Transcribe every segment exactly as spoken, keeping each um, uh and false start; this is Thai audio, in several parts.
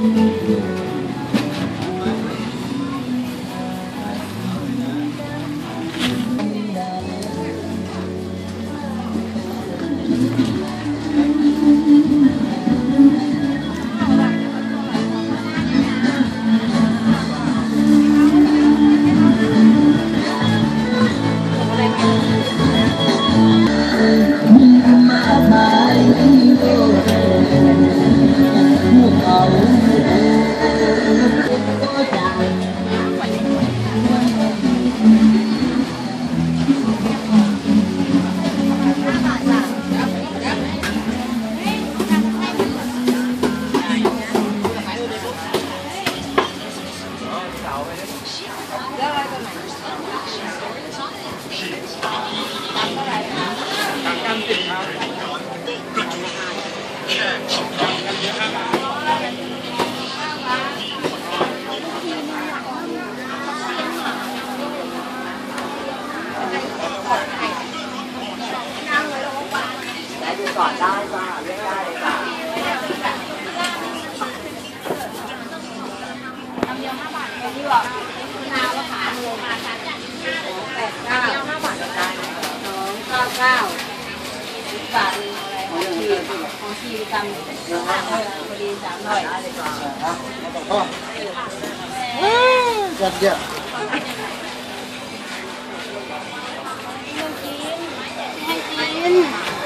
ก่อนได้จ้าเลือกได้เลยจ้าทำเดียวห้าบาทเองที่บอกนาว่าขาโลมาค่ะแปดเก้าห้าบาทได้สองเก้าเก้าสิบบาทอะไรของชีของชีกรรมพอดีสามร้อยได้เลยจ้าพ่อจัดเยอะให้กิน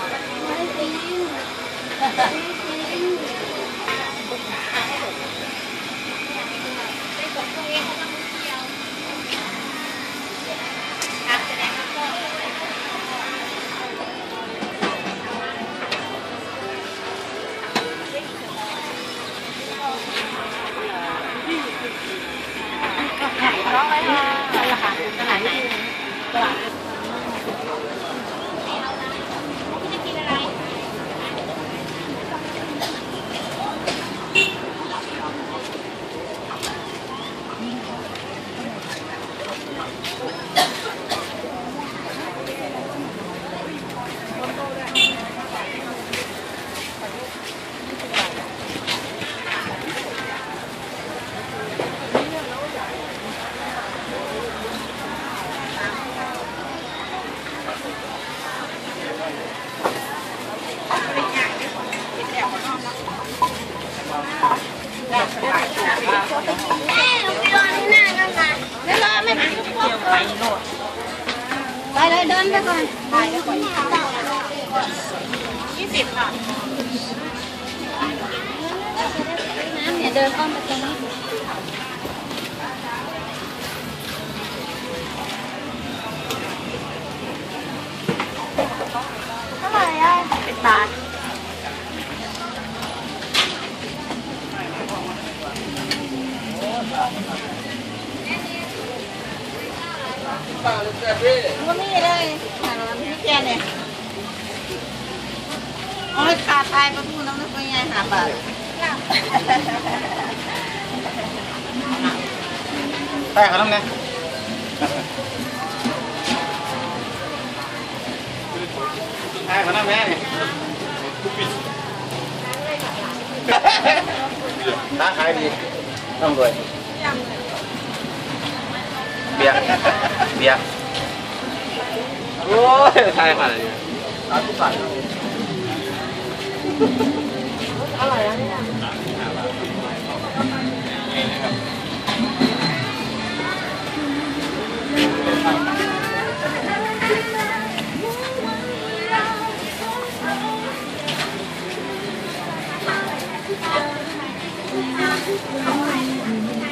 ร้องไว้ค่ะราคาตลาดนี้ตลาดจะกินอะไรไปเลยเดินไปก่อนไปเลยก่อนยี่สิบค่ะน้ำเนี่ยเดินอ้อมไปตรงนี้เท่าไหร่อ่ะสิบบาทว่ามีเลยหาเราไม่แก่เนี่ยโอ้ยขาดตายประตูน้ำนึกว่าไงหาบาทแต่ขนมเนี่ยแต่ขนมแม่เนี่ยร้านขายดีต้องรวยเบียร์เบียร์โอ้ยทายมาเลยร้านทุกบาทอร่อยนะเนี่ย Thank you.